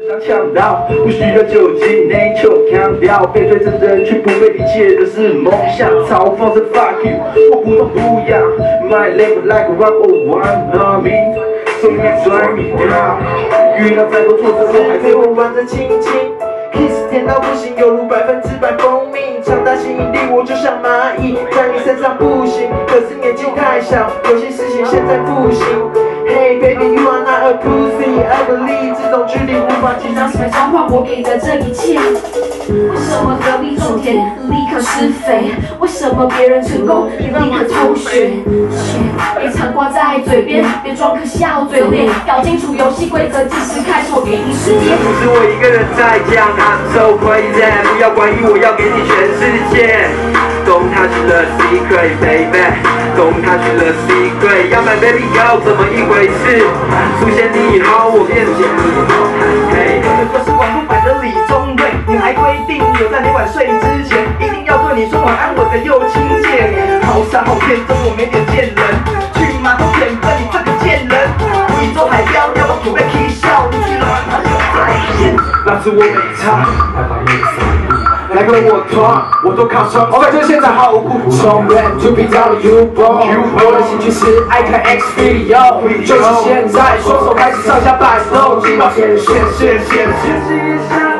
强盗不需要酒精，内求强调，背对着人群不被理解的是梦想，嘲讽着 fuck you， 我不痛不痒 ，My life like a 101 love me， so you drive me down， 遇到再多挫折我还是会玩着亲亲 ，kiss 甜到不行，犹如100%蜂蜜，强大吸引力我就像蚂蚁，在你身上不行，可是年纪太小，有些事情现在不行。Hey baby, you are not a pussy, I believe 这种距离无法计算， 才交换我给的这一切。为什么隔壁种田立刻施肥？为什么别人成功你立刻偷学？别常挂在嘴边，别装可笑嘴脸，搞清楚游戏规则，计时开始，我给你时间。 不是我一个人在讲 ，I'm so crazy， 不要怀疑我要给你全世界。Don't touch the secret, baby. Don't touch the secret. 要买 baby 要怎么一回事？出现你以后，我变成你后。嘿，我是广东版的李宗瑞，你还规定有在你晚睡之前，一定要对你说晚安，我的右亲姐。好傻好天真，我没点见人，去码头舔分你这个贱人。宇宙海标要我土被踢笑，你去了哪里再见？老子我没差。来跟我闯，我都靠上。OK， 就是现在好酷。从 Rap to be W Ball， 我的兴趣是爱看 X video， 就是现在，双手开始上下摆，手机冒险，现。